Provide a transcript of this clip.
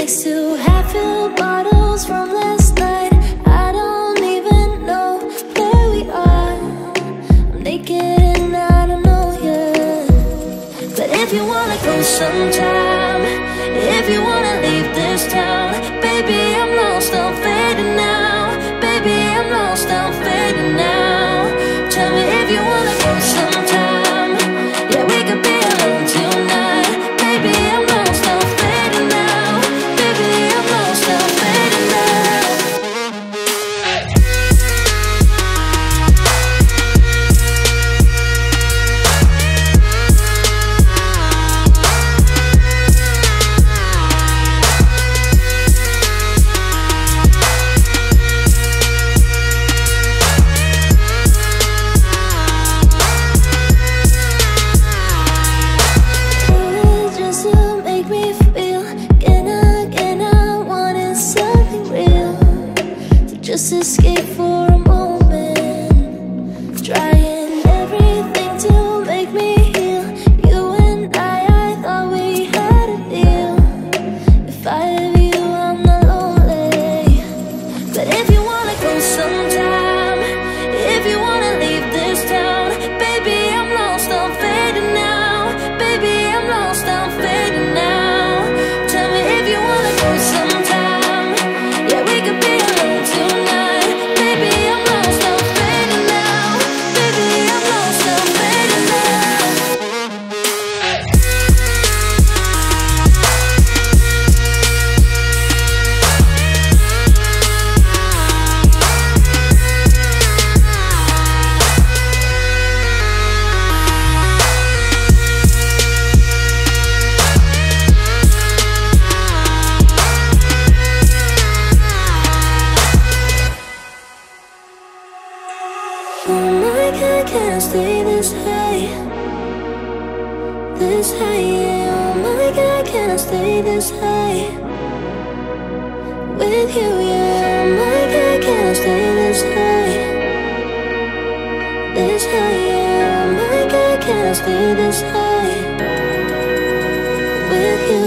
I still have filled bottles from last night. I don't even know where we are. I'm naked and I don't know yet. But if you wanna go sometime, if you wanna leave this town, baby, I'm lost, I'm fading now. Baby, I'm lost, I'm fading now. Tell me if you wanna go sometime. Yeah, we could be alone tonight. Baby, I'm lost, I'm fading now. Baby, I'm lost, I'm fading now. Just escape for a moment, trying everything to make me heal. You and I thought we had a deal. If I have you, I'm not lonely. But if you wanna go sometime, if you wanna leave this town, baby, I'm lost, I'm fading now. Baby, I'm lost, I'm fading now. Tell me if you wanna go sometime. Yeah, we could be alone tonight. Baby, I'm lost, I'm fading now. Baby, I'm lost, I'm fading now. Oh my God, can't stay this high, this high. Yeah. Oh my God, can't stay this high with you. Yeah. Oh my God, can't stay this high, this high. Yeah. Oh my God, can't stay this high with you.